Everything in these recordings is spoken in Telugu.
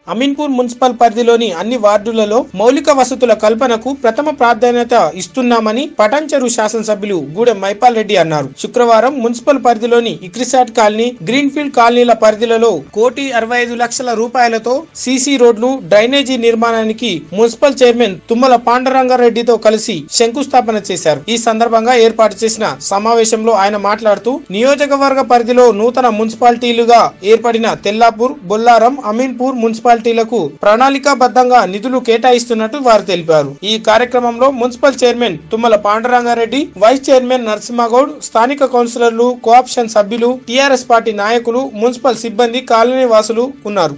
అమీన్పూర్ మున్సిపల్ పరిధిలోని అన్ని వార్డులలో మౌలిక వసతుల కల్పనకు ప్రథమ ప్రాధాన్యత ఇస్తున్నామని పటాన్చెరు శాసనసభ్యులు గూడెం మైపాల్ రెడ్డి అన్నారు. శుక్రవారం మున్సిపల్ పరిధిలోని ఇక్రిసాట్ కాలనీ, గ్రీన్ఫీల్డ్ కాలనీల పరిధిలలో 1,65,00,000 రూపాయలతో సీసీ రోడ్లు, డ్రైనేజీ నిర్మాణానికి మున్సిపల్ చైర్మన్ తుమ్మల పాండురంగారెడ్డితో కలిసి శంకుస్థాపన చేశారు. ఈ సందర్భంగా ఏర్పాటు చేసిన సమావేశంలో ఆయన మాట్లాడుతూ నియోజకవర్గ పరిధిలో నూతన మున్సిపాలిటీలుగా ఏర్పడిన తెల్లాపూర్, బొల్లారం, అమీన్పూర్ మున్సిపాలిటీలకు ప్రణాళికాబద్ధంగా నిధులు కేటాయిస్తున్నట్టు వారు తెలిపారు. ఈ కార్యక్రమంలో municipal chairman Tummala Pandurangareddy, vice chairman Narasimhagoud, స్థానిక కౌన్సిలర్లు, కోఆప్షన్ సభ్యులు, టీఆర్ఎస్ పార్టీ నాయకులు, మున్సిపల్ సిబ్బంది, కాలనీ వాసులు ఉన్నారు.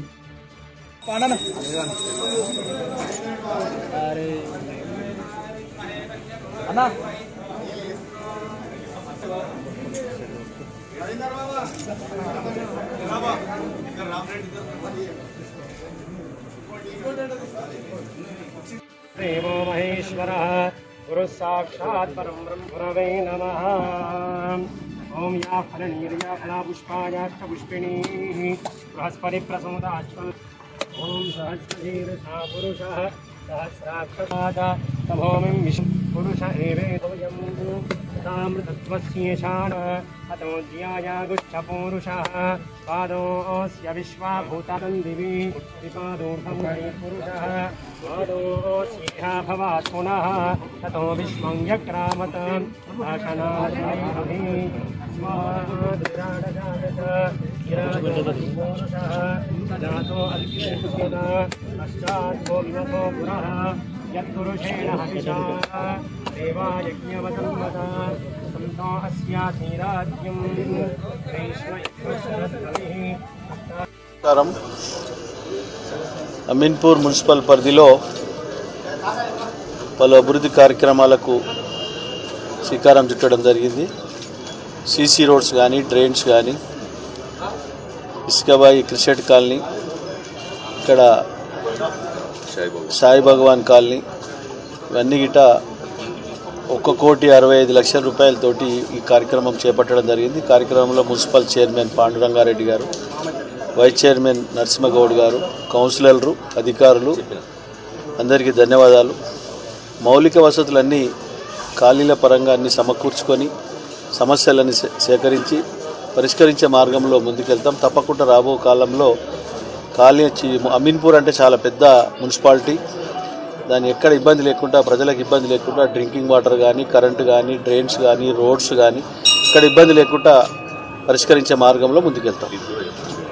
देवो महेश्वरः गुरुः साक्षात् परं ब्रह्मवे नमः। ओम या फलनीर्या फला पुष्पायाश्च पुष्पिणीः बृहस्पति प्रसूताश्च। ओम सहस्रशीर्षः पुरुषः सहस्राक्षपाद तभोमिं विष्णु पुरुष एवेदोऽयं तामृतत्वस्येषाण अतो ज्यायागुच्छ पूरुषः पादोऽस्य विश्वाभूतं दिवि विपादोऽर्थं पुरुषः पादोऽस्येह भवात् पुनः ततो विश्वं यक्रामत भाषणादि अस्माद्विराडजागत गिराजपुरुषः जातो अल्पितः पश्चात्तो विमतो पुरः यत्पुरुषेण हविषा देवायज्ञवतन्वता संतो अस्यासि राज्यं नमस्कारं। అమీన్పూర్ మున్సిపల్ పరిధిలో పలు అభివృద్ధి కార్యక్రమాలకు శ్రీకారం చుట్టడం జరిగింది. సీసీ రోడ్స్ కానీ, డ్రైన్స్ కానీ, ఇసుకబాయి క్రిషెట్ కాలనీ, ఇక్కడ సాయి భగవాన్ కాలనీ, ఇవన్నీ గిట 1,65,00,000 రూపాయలతోటి ఈ కార్యక్రమం చేపట్టడం జరిగింది. కార్యక్రమంలో మున్సిపల్ చైర్మన్ పాండురంగారెడ్డి గారు, వైస్ చైర్మన్ నరసింహగౌడ్ గారు, కౌన్సిలర్లు, అధికారులు అందరికీ ధన్యవాదాలు. మౌలిక వసతులన్నీ ఖాళీల పరంగా అన్ని సమకూర్చుకొని సమస్యలన్నీ సేకరించి పరిష్కరించే మార్గంలో ముందుకెళ్తాం. తప్పకుండా రాబో కాలంలో అమీన్పూర్ అంటే చాలా పెద్ద మున్సిపాలిటీ. దాన్ని ఎక్కడ ఇబ్బంది లేకుండా, ప్రజలకు ఇబ్బంది లేకుండా డ్రింకింగ్ వాటర్ కానీ, కరెంటు కానీ, డ్రైన్స్ కానీ, రోడ్స్ కానీ ఇక్కడ ఇబ్బంది లేకుండా పరిష్కరించే మార్గంలో ముందుకెళ్తాం.